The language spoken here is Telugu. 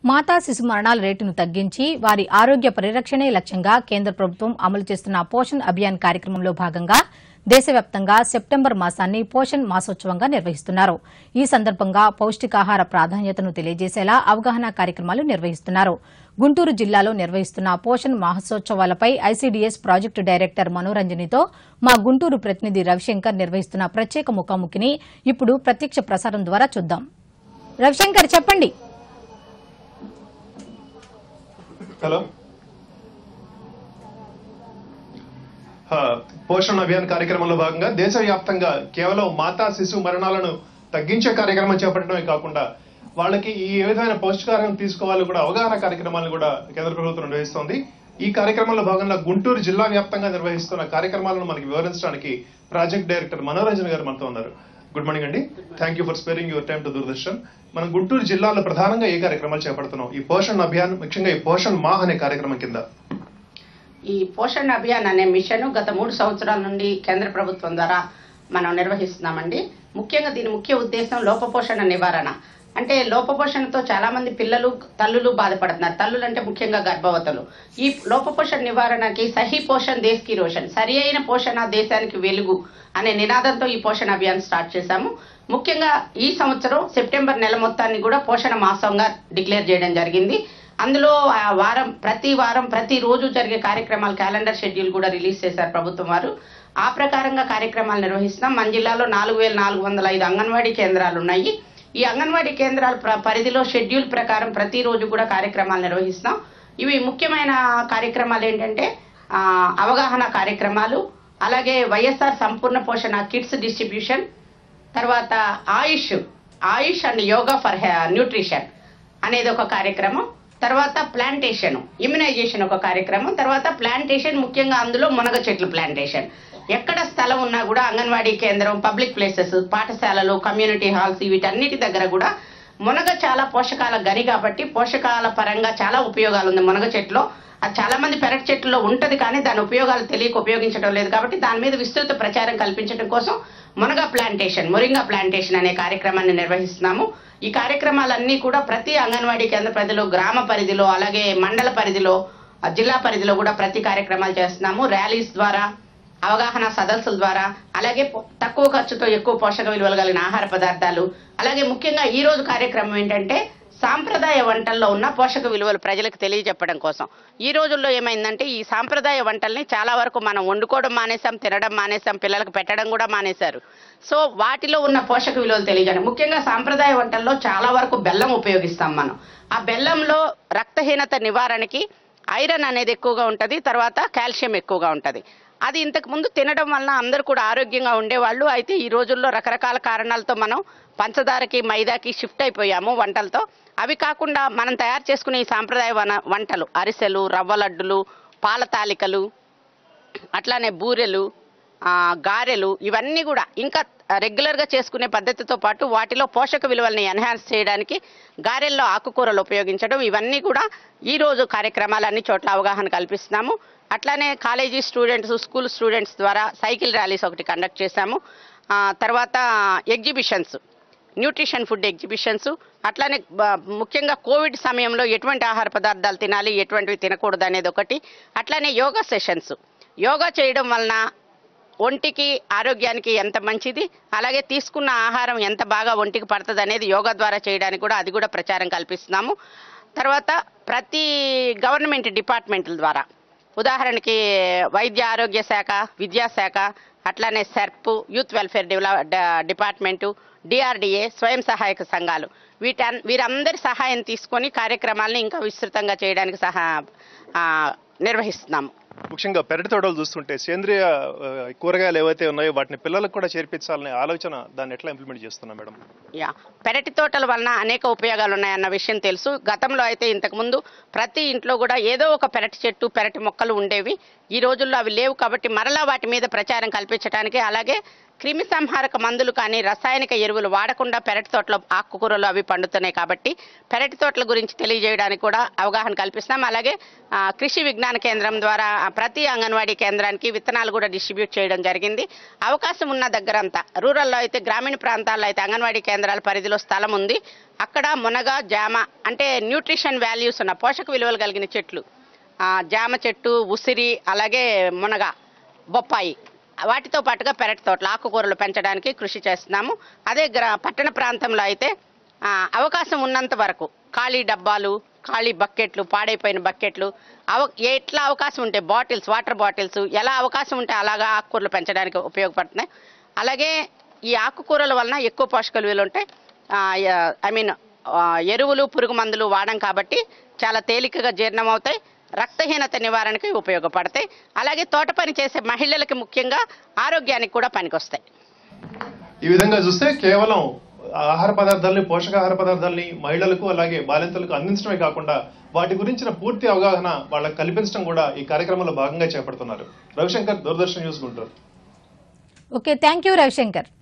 మాతా శిశు మరణాల రేటును తగ్గించి వారి ఆరోగ్య పరిరక్షణే లక్ష్యంగా కేంద్ర ప్రభుత్వం అమలు చేస్తున్న పోషణ్ అభియాన్ కార్యక్రమంలో భాగంగా దేశవ్యాప్తంగా సెప్టెంబర్ మాసాన్ని పోషణ్ మాసోత్సవంగా నిర్వహిస్తున్నారు. ఈ సందర్భంగా పౌష్టికాహార ప్రాధాన్యతను తెలియజేసేలా అవగాహన కార్యక్రమాలు నిర్వహిస్తున్నారు. గుంటూరు జిల్లాలో నిర్వహిస్తున్న పోషణ్ మాసోత్సవాలపై ఐసీడీఎస్ ప్రాజెక్టు డైరెక్టర్ మనోరంజనితో మా గుంటూరు ప్రతినిధి రవిశంకర్ నిర్వహిస్తున్న ప్రత్యేక ముఖాముఖిని ఇప్పుడు ప్రత్యక్ష ప్రసారం ద్వారా చూద్దాం. రవిశంకర్, చెప్పండి. హలో, పోషణ్ అభియాన్ కార్యక్రమంలో భాగంగా దేశవ్యాప్తంగా కేవలం మాతా శిశు మరణాలను తగ్గించే కార్యక్రమం చేపట్టడమే కాకుండా వాళ్ళకి ఏ విధమైన పౌష్టికాహారం తీసుకోవాలో కూడా అవగాహన కార్యక్రమాలను కూడా కేంద్ర ప్రభుత్వం నిర్వహిస్తోంది. ఈ కార్యక్రమంలో భాగంగా గుంటూరు జిల్లా వ్యాప్తంగా నిర్వహిస్తున్న కార్యక్రమాలను మనకి వివరించడానికి ప్రాజెక్ట్ డైరెక్టర్ మనోరంజన్ గారు మనతో ఉన్నారు. గుడ్ మార్నింగ్ అండి. Thank you for sparing your time to Doordarshan. మనం గుంటూరు జిల్లాలో ప్రధానంగా ఏ కార్యక్రమాలు చేపడుతున్నాం? ఈ పోషణ్ అభియాన్, ముఖ్యంగా ఈ పోషణ్ మాహ్ అనే కార్యక్రమం కింద ఈ పోషణ్ అభియాన్ అనే మిషన్ గత 3 సంవత్సరాల నుండి కేంద్ర ప్రభుత్వం ద్వారా మనం నిర్వహిస్తున్నామండి. ముఖ్యంగా దీని ముఖ్య ఉద్దేశం లోపపోషణ నివారణ. అంటే లోపపోషణతో చాలా మంది పిల్లలు, తల్లులు బాధపడుతున్నారు. తల్లులు అంటే ముఖ్యంగా గర్భవతులు. ఈ లోపపోషణ నివారణకి సహీ పోషణ్ దేశ్ కి రోషన్, సరి అయిన పోషణ దేశానికి వెలుగు అనే నినాదంతో ఈ పోషణ అభియాన్ స్టార్ట్ చేశాము. ముఖ్యంగా ఈ సంవత్సరం సెప్టెంబర్ నెల మొత్తాన్ని కూడా పోషణ మాసంగా డిక్లేర్ చేయడం జరిగింది. అందులో ప్రతి వారం ప్రతిరోజు జరిగే కార్యక్రమాల క్యాలెండర్ షెడ్యూల్ కూడా రిలీజ్ చేశారు ప్రభుత్వం వారు. ఆ ప్రకారంగా కార్యక్రమాలు నిర్వహిస్తున్నాం. మన జిల్లాలో 4405 అంగన్వాడీ కేంద్రాలు ఉన్నాయి. ఈ అంగన్వాడీ కేంద్రాల పరిధిలో షెడ్యూల్ ప్రకారం ప్రతిరోజు కూడా కార్యక్రమాలు నిర్వహిస్తాం. ఇవి ముఖ్యమైన కార్యక్రమాలు ఏంటంటే అవగాహన కార్యక్రమాలు, అలాగే వైఎస్ఆర్ సంపూర్ణ పోషణ కిట్స్ డిస్ట్రిబ్యూషన్, తర్వాత Ayush and yoga for nutrition అనేది ఒక కార్యక్రమం, తర్వాత ప్లాంటేషన్ ఇమ్యునైజేషన్ ఒక కార్యక్రమం, తర్వాత ప్లాంటేషన్ ముఖ్యంగా అందులో మునగ చెట్లు ప్లాంటేషన్. ఎక్కడ స్థలం ఉన్నా కూడా అంగన్వాడీ కేంద్రం, పబ్లిక్ ప్లేసెస్, పాఠశాలలు, కమ్యూనిటీ హాల్స్ వీటన్నిటి దగ్గర కూడా మునగ చాలా పోషకాల గని కాబట్టి పోషకాల పరంగా చాలా ఉపయోగాలు ఉంది మునగ చెట్లో. అది చాలా మంది పెరటి చెట్లలో ఉంటది కానీ దాని ఉపయోగాలు తెలియక ఉపయోగించడం లేదు కాబట్టి దాని మీద విస్తృత ప్రచారం కల్పించడం కోసం మొరింగా ప్లాంటేషన్ అనే కార్యక్రమాన్ని నిర్వహిస్తున్నాము. ఈ కార్యక్రమాలన్నీ కూడా ప్రతి అంగన్వాడీ కేంద్ర పరిధిలో, గ్రామ పరిధిలో, అలాగే మండల పరిధిలో, జిల్లా పరిధిలో కూడా ప్రతి కార్యక్రమాలు చేస్తున్నాము. ర్యాలీస్ ద్వారా, అవగాహన సదస్సుల ద్వారా, అలాగే తక్కువ ఖర్చుతో ఎక్కువ పోషక విలువలు కలిగిన ఆహార పదార్థాలు, అలాగే ముఖ్యంగా ఈ రోజు కార్యక్రమం ఏంటంటే సాంప్రదాయ వంటల్లో ఉన్న పోషక విలువలు ప్రజలకు తెలియజెప్పడం కోసం. ఈ రోజుల్లో ఏమైందంటే ఈ సాంప్రదాయ వంటల్ని చాలా వరకు మనం వండుకోవడం మానేసాం, తినడం మానేసాం, పిల్లలకు పెట్టడం కూడా మానేశారు. సో వాటిలో ఉన్న పోషక విలువలు తెలియజేయడం. ముఖ్యంగా సాంప్రదాయ వంటల్లో చాలా వరకు బెల్లం ఉపయోగిస్తాం మనం. ఆ బెల్లంలో రక్తహీనత నివారణకి ఐరన్ అనేది ఎక్కువగా ఉంటుంది, తర్వాత కాల్షియం ఎక్కువగా ఉంటుంది. అది ఇంతకు ముందు తినడం వలన అందరూ కూడా ఆరోగ్యంగా ఉండేవాళ్ళు. అయితే ఈ రోజుల్లో రకరకాల కారణాలతో మనం పంచదారకి, మైదాకి షిఫ్ట్ అయిపోయాము వంటలతో. అవి కాకుండా మనం తయారు చేసుకునే ఈ సాంప్రదాయ వంటలు, అరిసెలు, రవ్వ లడ్డులు, పాల తాలికలు, అట్లానే బూరెలు, గారెలు, ఇవన్నీ కూడా ఇంకా రెగ్యులర్గా చేసుకునే పద్ధతితో పాటు వాటిలో పోషక విలువల్ని ఎన్హాన్స్ చేయడానికి గారెల్లో ఆకుకూరలు ఉపయోగించడం, ఇవన్నీ కూడా ఈరోజు కార్యక్రమాలు అన్ని చోట్ల అవగాహన కల్పిస్తున్నాము. అట్లానే కాలేజీ స్టూడెంట్స్, స్కూల్ స్టూడెంట్స్ ద్వారా సైకిల్ ర్యాలీస్ ఒకటి కండక్ట్ చేశాము. తర్వాత ఎగ్జిబిషన్స్, న్యూట్రిషన్ ఫుడ్ ఎగ్జిబిషన్స్, అట్లానే ముఖ్యంగా కోవిడ్ సమయంలో ఎటువంటి ఆహార పదార్థాలు తినాలి, ఎటువంటివి తినకూడదు అనేది ఒకటి. అట్లానే యోగా సెషన్స్, యోగా చేయడం వలన ఒంటికి, ఆరోగ్యానికి ఎంత మంచిది, అలాగే తీసుకున్న ఆహారం ఎంత బాగా ఒంటికి పడుతుంది అనేది యోగా ద్వారా చేయడానికి కూడా అది కూడా ప్రచారం కల్పిస్తున్నాము. తర్వాత ప్రతి గవర్నమెంట్ డిపార్ట్మెంట్ల ద్వారా, ఉదాహరణకి వైద్య ఆరోగ్య శాఖ, విద్యాశాఖ, అట్లానే SERP, youth welfare department, DRDA, స్వయం సహాయక సంఘాలు, వీరందరి సహాయం తీసుకొని కార్యక్రమాలను ఇంకా విస్తృతంగా చేయడానికి నిర్వహిస్తున్నాము. ముఖ్యంగా పెరటి తోటలు చూస్తుంటే సేంద్రియ కూరగాయలు ఏవైతే ఉన్నాయో వాటిని పిల్లలకు కూడా చేర్పించాలనే ఆలోచన, దాన్ని ఎట్లా ఇంప్లిమెంట్ చేస్తున్నాం మేడం? పెరటి తోటల వలన అనేక ఉపయోగాలు ఉన్నాయన్న విషయం తెలుసు. గతంలో అయితే ఇంతకుముందు ప్రతి ఇంట్లో కూడా ఏదో ఒక పెరటి చెట్టు, పెరటి మొక్కలు ఉండేవి. ఈ రోజుల్లో అవి లేవు కాబట్టి మరలా వాటి మీద ప్రచారం కల్పించడానికి, అలాగే క్రిమి సంహారక మందులు కానీ రసాయనిక ఎరువులు వాడకుండా పెరటి తోటలో ఆకుకూరలు అవి పండుతున్నాయి కాబట్టి పెరటి తోటల గురించి తెలియజేయడానికి కూడా అవగాహన కల్పిస్తున్నాం. అలాగే కృషి విజ్ఞాన కేంద్రం ద్వారా ప్రతి అంగన్వాడీ కేంద్రానికి విత్తనాలు కూడా డిస్ట్రిబ్యూట్ చేయడం జరిగింది. అవకాశం ఉన్న దగ్గరంతా రూరల్లో అయితే, గ్రామీణ ప్రాంతాల్లో అయితే అంగన్వాడీ కేంద్రాల పరిధిలో స్థలం ఉంది. అక్కడ మునగ, జామ అంటే న్యూట్రిషన్ వాల్యూస్ ఉన్న పోషక విలువలు కలిగిన చెట్లు, జామ చెట్టు, ఉసిరి, అలాగే మునగ, బొప్పాయి, వాటితో పాటుగా పెరటి తోటలు ఆకుకూరలు పెంచడానికి కృషి చేస్తున్నాము. అదే పట్టణ ప్రాంతంలో అయితే అవకాశం ఉన్నంత వరకు ఖాళీ డబ్బాలు, ఖాళీ బకెట్లు, పాడైపోయిన బకెట్లు, ఎట్లా అవకాశం ఉంటే బాటిల్స్, వాటర్ బాటిల్స్ ఎలా అవకాశం ఉంటే అలాగా ఆకుకూరలు పెంచడానికి ఉపయోగపడుతున్నాయి. అలాగే ఈ ఆకుకూరల వలన ఎక్కువ పోషక విలువలు ఉంటాయి. ఎరువులు, పురుగు మందులు వాడం కాబట్టి చాలా తేలికగా జీర్ణం అవుతాయి, రక్తహీనత నివారణకి ఉపయోగపడతాయి. అలాగే తోట పని చేసే మహిళలకి ముఖ్యంగా ఆరోగ్యానికి కూడా పనికొస్తాయి. ఈ విధంగా చూస్తే కేవలం ఆహార పదార్థాలని, పోషకాహార పదార్థాలని మహిళలకు అలాగే బాలింతలకు అందించడమే కాకుండా వాటి గురించిన పూర్తి అవగాహన వాళ్ళకి కల్పించడం కూడా ఈ కార్యక్రమంలో భాగంగా చేపడుతున్నారు. Ravishankar, Doordarshan news Guntur. Okay, thank you Ravishankar.